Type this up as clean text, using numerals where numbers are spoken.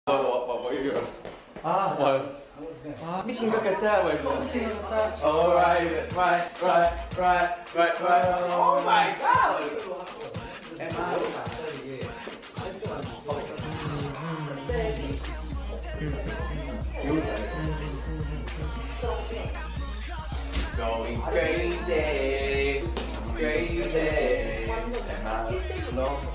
뭐 이거. 아, 미친 것 같아. Alright, right. Oh my god. Going crazy. Am I? No.